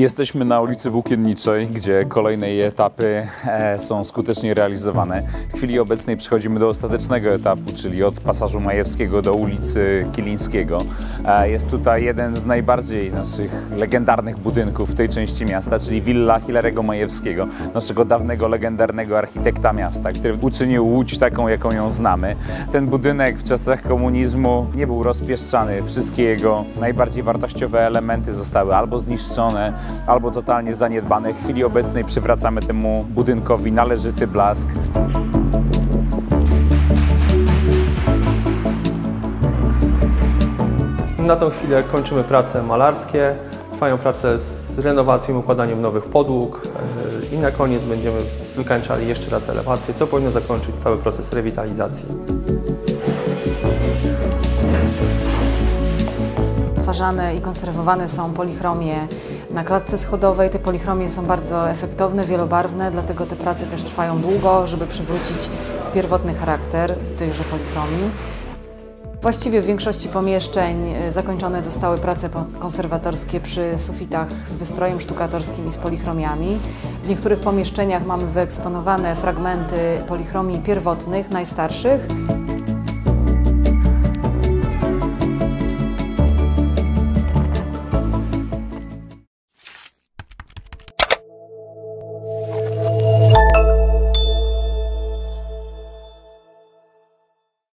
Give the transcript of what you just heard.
Jesteśmy na ulicy Włókienniczej, gdzie kolejne jej etapy są skutecznie realizowane. W chwili obecnej przechodzimy do ostatecznego etapu, czyli od Pasażu Majewskiego do ulicy Kilińskiego. Jest tutaj jeden z najbardziej naszych legendarnych budynków w tej części miasta, czyli willa Hilarego Majewskiego, naszego dawnego, legendarnego architekta miasta, który uczynił Łódź taką, jaką ją znamy. Ten budynek w czasach komunizmu nie był rozpieszczany. Wszystkie jego najbardziej wartościowe elementy zostały albo zniszczone, albo totalnie zaniedbane. W chwili obecnej przywracamy temu budynkowi należyty blask. Na tą chwilę kończymy prace malarskie, trwają prace z renowacją, układaniem nowych podłóg i na koniec będziemy wykańczali jeszcze raz elewację, co powinno zakończyć cały proces rewitalizacji. Odtwarzane i konserwowane są polichromie na klatce schodowej. Te polichromie są bardzo efektowne, wielobarwne, dlatego te prace też trwają długo, żeby przywrócić pierwotny charakter tychże polichromii. Właściwie w większości pomieszczeń zakończone zostały prace konserwatorskie przy sufitach z wystrojem sztukatorskim i z polichromiami. W niektórych pomieszczeniach mamy wyeksponowane fragmenty polichromii pierwotnych, najstarszych.